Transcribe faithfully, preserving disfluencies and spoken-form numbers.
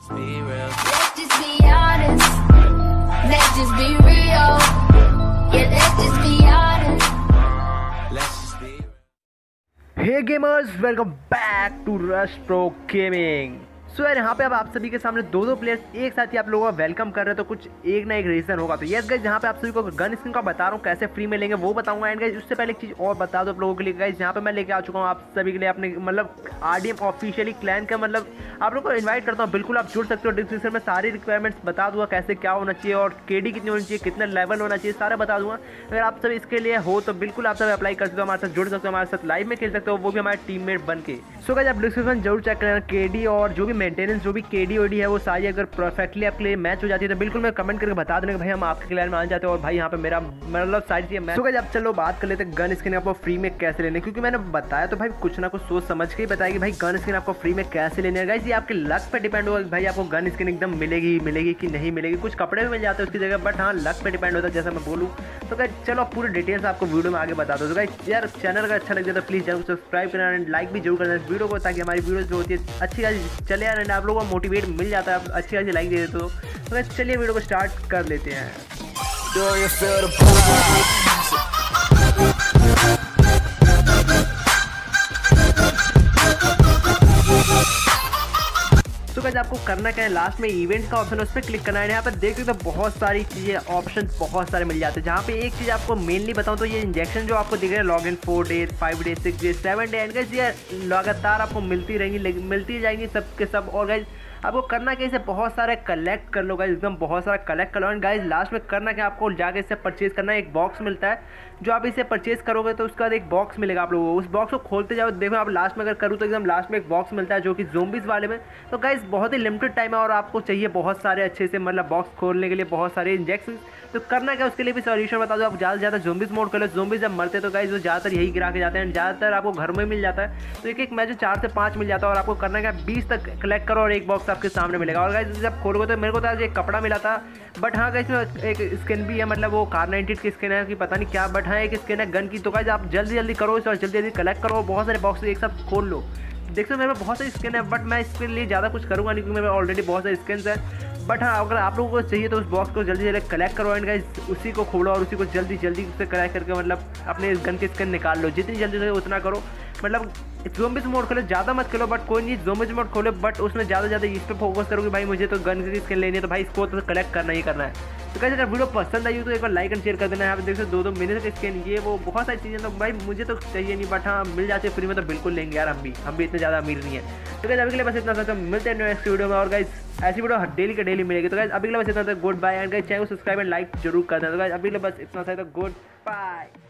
just be real. Let's just be honest. Let's just be real. Yeah, let's just be honest. Let's just be real. Hey gamers, welcome back to Rush Pro Gaming. सो यार यहाँ पे अब आप सभी के सामने दो दो प्लेयर्स एक साथ ही आप लोगों का वेलकम कर रहे हैं, तो कुछ एक ना एक रीज़न होगा। तो यस गाइस, जहाँ पे आप सभी को गन स्किन का बता रहा हूँ कैसे फ्री में लेंगे वो बताऊंगा। एंड गाइस उससे पहले एक चीज़ और बता दो आप लोगों के लिए गाइस, यहाँ पे मैं लेके आ चुका हूँ आप सभी के लिए अपने मतलब आरडीएम ऑफिशियली क्लैन का, मतलब आप लोगों को इन्वाइट करता हूँ। बिल्कुल आप जुड़ सकते हो, डिस्क्रिप्शन में सारी रिक्वायरमेंट्स बता दूँगा कैसे क्या होना चाहिए और केडी कितनी होनी चाहिए, कितना लेवल होना चाहिए, सारा बता दूँगा। अगर आप सब इसके लिए हो तो बिल्कुल आप सब अप्लाई कर सकते हो, हमारे साथ जुड़ सकते हो, हमारे साथ लाइव में खेल सकते हो, वो भी हमारे टीममेट बन के। सो गाइस आप डिस्क्रिप्शन जरूर चेक करना, केडी और जो भी मेंटेनेंस जो भी केडी ओडी है वो सारी अगर परफेक्टली आपके लिए मैच हो जाती है तो बिल्कुल मैं कमेंट करके बता देना कि भाई हम आपके क्लैन में आ जाते हैं और भाई यहाँ पे मेरा मतलब सारी चीज़ें मैच। सो गाइस अब चलो बात कर लेते हैं गन स्किन आपको फ्री में कैसे लेने, क्योंकि मैंने बताया तो भाई कुछ ना कुछ सोच समझ के ही बताया कि भाई गन स्किन आपको फ्री में कैसे लेने है। गाइस ये आपके लक पे डिपेंड होगा कि भाई आपको गन स्किन एकदम मिलेगी मिलेगी कि नहीं मिलेगी। कुछ कपड़े भी मिल जाते हैं उसकी जगह, बट हाँ लक पे डिपेंड होता है जैसा मैं बोलूँ। तो गाइस चलो पूरे डिटेल्स आपको वीडियो में आगे बता दो। तो गाइस यार चैनल अगर अच्छा लग जाए तो प्लीज़ जरूर सब्सक्राइब करना एंड लाइक भी जरूर करना इस वीडियो को, ताकि हमारी वीडियो जो होती है अच्छी खासी चले यार एंड आप लोगों को मोटिवेट मिल जाता है, आप अच्छी खासी लाइक दे देते हो। तो गाइस चलिए वीडियो को स्टार्ट कर लेते हैं। तो गाइस आपको करना क्या है, लास्ट में इवेंट्स का ऑप्शन है उस पर क्लिक करना है। यहाँ पर देख सकते हो बहुत सारी चीज़ें ऑप्शन बहुत सारे मिल जाते हैं, जहाँ पे एक चीज़ आपको मेनली बताऊँ तो ये इंजेक्शन जो आपको दिख रहा है log in four days five days six days seven day and guys ये लगातार आपको मिलती रहेंगी मिलती जाएंगी सब के सब। और गाइस आपको करना क्या, इसे बहुत सारे कलेक्ट कर लो गाइस, एकदम बहुत सारा कलेक्ट कर लो। एंड गाइस लास्ट में करना क्या, आपको जाके इससे परचेज करना है। एक बॉक्स मिलता है जो आप इसे परचेज करोगे तो उसके बाद एक बॉक्स मिलेगा आप लोगों को, उस बॉक्स को खोलते जाओ। देखो आप लास्ट में अगर करूँ तो एकदम लास्ट में एक बॉक्स मिलता है जो कि ज़ोंबीज़ वाले में। तो गाइस बहुत ही लिमिटेड टाइम है और आपको चाहिए बहुत सारे अच्छे से मतलब बॉक्स खोलने के लिए बहुत सारे इंजेक्शन। तो करना क्या, उसके लिए भी सॉल्यूशन बता दो। आप ज़्यादा से ज़्यादा ज़ोंबीज़ मोड कर लो। ज़ोंबीज़ जब मरते तो गाइस वो ज़्यादातर यही गिरा के जाते हैं, ज़्यादातर आपको घर में मिल जाता है। तो एक एक मैच चार से पाँच मिल जाता है और आपको करना क्या, बीस तक कलेक्ट करो और एक बॉक्स आपके सामने मिलेगा। और गाइस जब खोलोगे तो मेरे को तो आज एक कपड़ा मिला था, बट हाँ गाइस एक स्किन भी है, मतलब वो कार नाइनटी की स्किन है कि पता नहीं क्या, बट हाँ एक स्किन है गन की। तो गाइस आप जल्दी जल्दी करो इसे और जल्दी जल्दी कलेक्ट करो और बहुत सारे बॉक्स एक साथ खोल लो। देखो मेरे में बहुत सारी स्किन है, बट मैं इसके लिए ज़्यादा कुछ करूँगा नहीं क्योंकि मेरे ऑलरेडी बहुत सारी स्किन है। बट हाँ अगर आप लोगों को चाहिए तो उस बॉक्स को जल्दी जल्दी कलेक्ट करो एंड गाइस उसी को खोलो और उसी को जल्दी जल्दी से कलेक्ट करके मतलब अपने गन की स्किन निकाल लो। जितनी जल्दी से उतना करो, मतलब ज़ोंबीज़ मोड खोलो, ज़्यादा मत खेलो, बट कोई नहीं ज़ोंबीज़ मोड खोलो, बट उसमें ज़्यादा ज़्यादा इस पर फोकस करो कि भाई मुझे तो गन की स्किन लेनी है, तो भाई इसको तो कलेक्ट करना ही करना है। तो गाइस अगर वीडियो पसंद आई हो तो एक बार लाइक एंड शेयर कर देना। यहाँ पे देख सकते दो दो मिनट की स्किन ये वो बहुत सारी चीज़ें, तो भाई मुझे तो चाहिए नहीं, बट हाँ मिल जाते फ्री में तो बिल्कुल लेंगे यार, हम भी हम भी इतने ज़्यादा अमीर नहीं है। तो गाइस अभी के लिए बस इतना सा, मिलते हैं नेक्स्ट वीडियो में। और गाइस ऐसी वीडियो हर डेली का डेली मिलेगी। तो गाइस अभी के लिए बस इतना था, good bye and guys channel को सब्सक्राइब एंड लाइक जरूर कर देना। तो गाइस अभी के लिए बस इतना सा, गुड बाय।